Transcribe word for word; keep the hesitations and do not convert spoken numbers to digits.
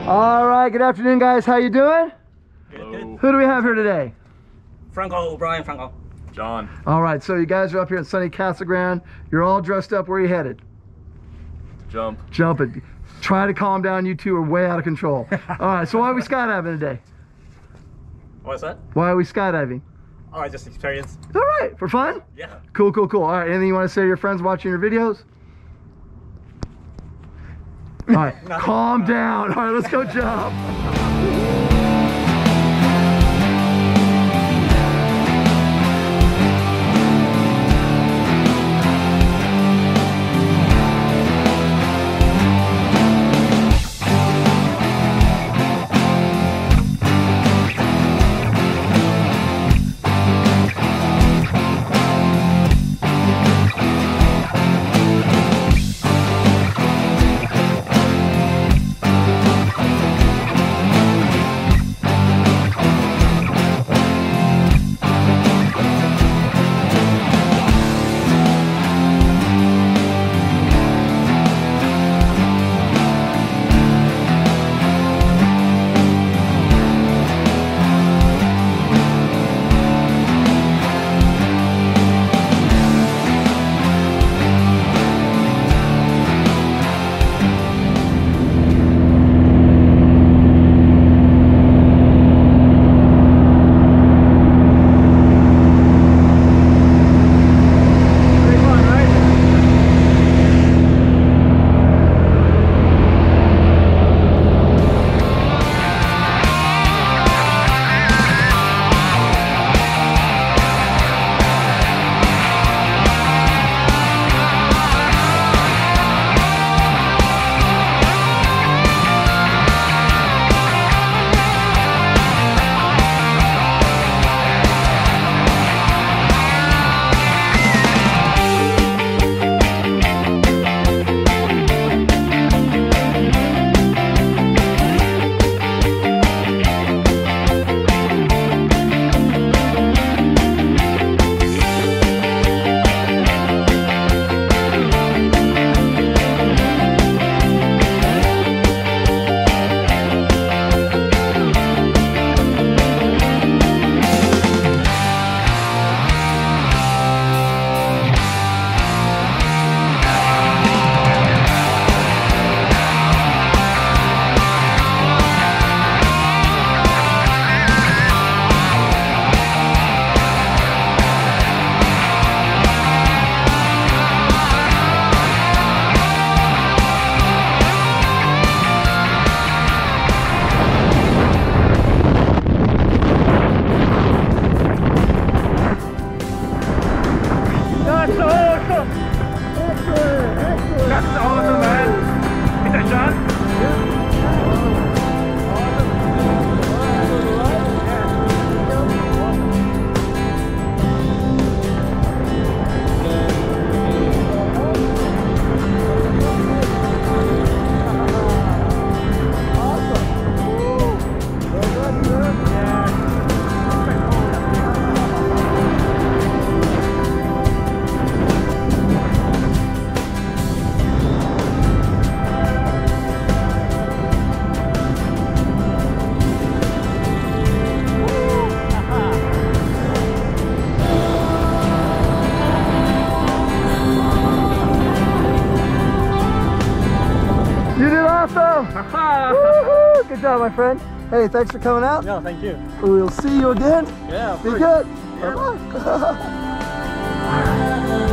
All right, good afternoon, guys. How you doing? Good, good. Who do we have here today? Franco, Brian Franco. John. All right, so you guys are up here at sunny Casa Grande. You're all dressed up. Where are you headed? Jump. Jumping. Try to calm down. You two are way out of control. All right, so why are we skydiving today? What's that? Why are we skydiving? Oh, I just experienced. All right, for fun? Yeah. Cool, cool, cool. All right, anything you want to say to your friends watching your videos? All right, calm down. All right, let's go jump. Woohoo! Good job, my friend. Hey, thanks for coming out. Yeah, thank you. We'll see you again. Yeah. Be good. Yeah. Bye-bye.